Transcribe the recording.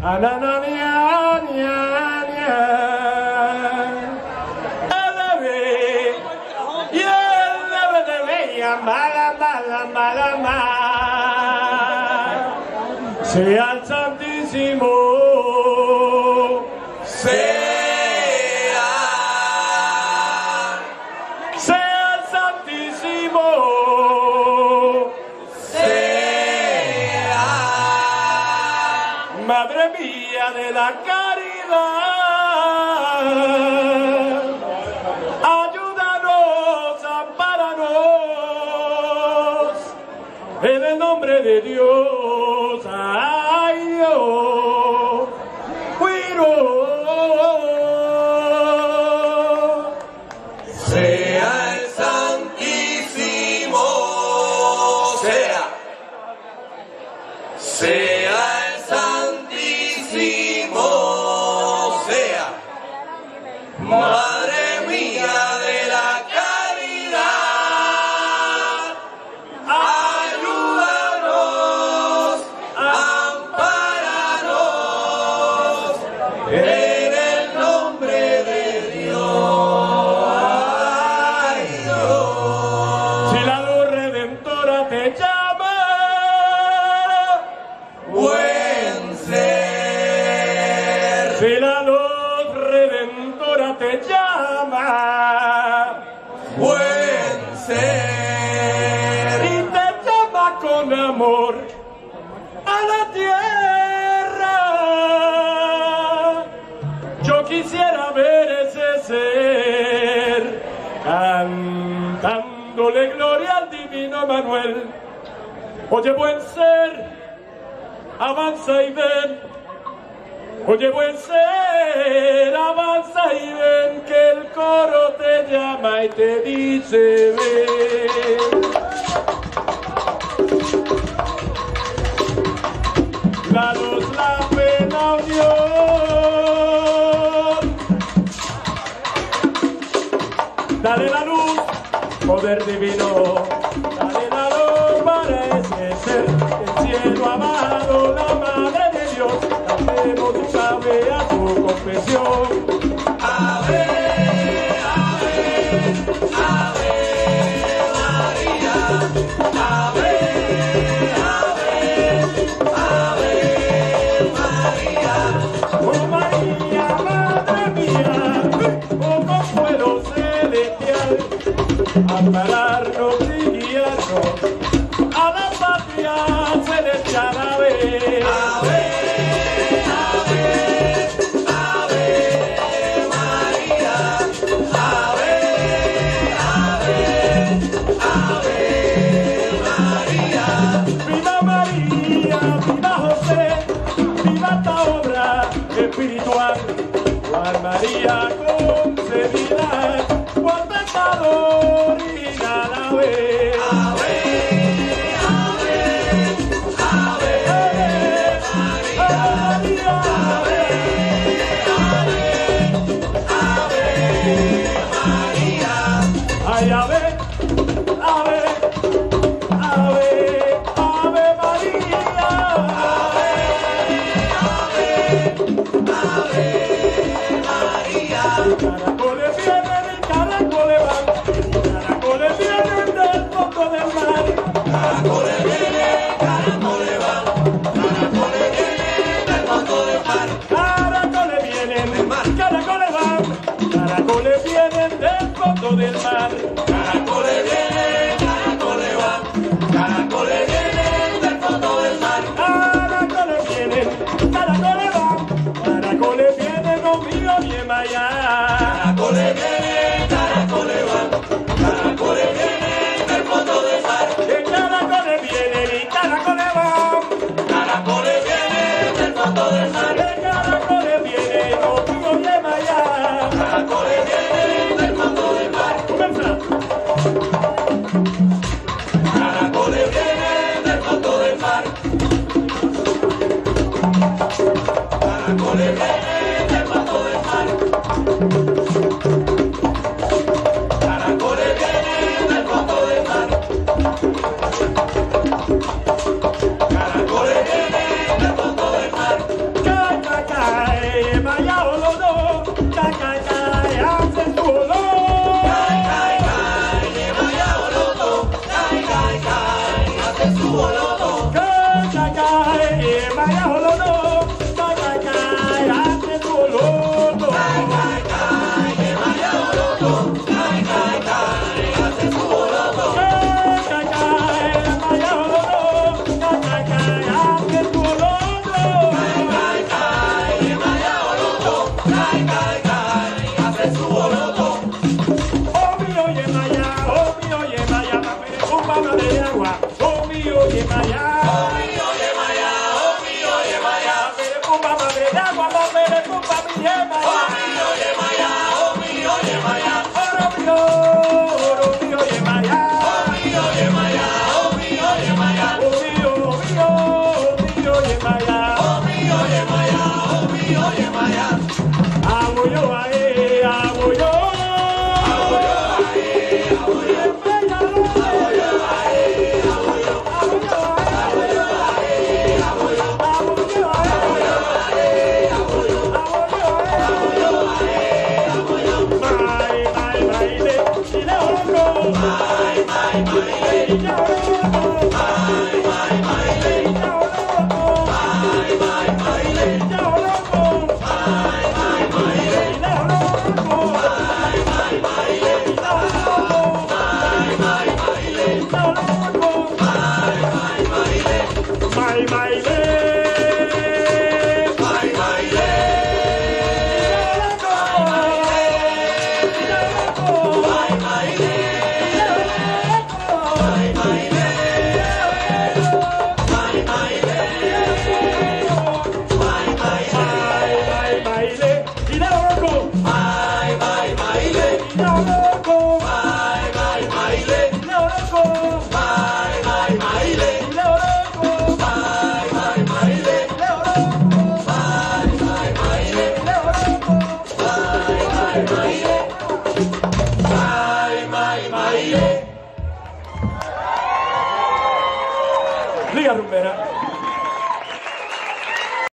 Sea el Santísimo, sea el Santísimo, Madre mía de la caridad, ayúdanos, ampáranos, en el nombre de Dios, ay Dios, cuiro. Sea el Santísimo, sea el Santísimo, sea, Madre mía de la caridad, ayúdanos, ampáranos, en el nombre de Dios, ay Dios. Si la luz redentora te llama, Buen ser, si la luz redentora te llama, buen ser, y te llama con amor a la tierra, yo quisiera ver ese ser cantándole gloria al divino Manuel. Oye, buen ser, avanza y ven. Oye, buen ser, avanza y ven, que el coro te llama y te dice ven. La luz, la fe, la unión. Dale la luz, poder divino. Dale la luz para ese ser, el cielo amado, la madre de Dios. Cantemos un ave a su confesión. Ave, ave, ave María, ave, ave, ave María. Oh María, madre mía, oh consuelo celestial, ampararnos y guiarnos a la patria celestial. Ave, Ave, ave, ave María, ave, ave, ave María. viva María, viva José, viva esta obra espiritual. Juan María concebida por pecado original. No.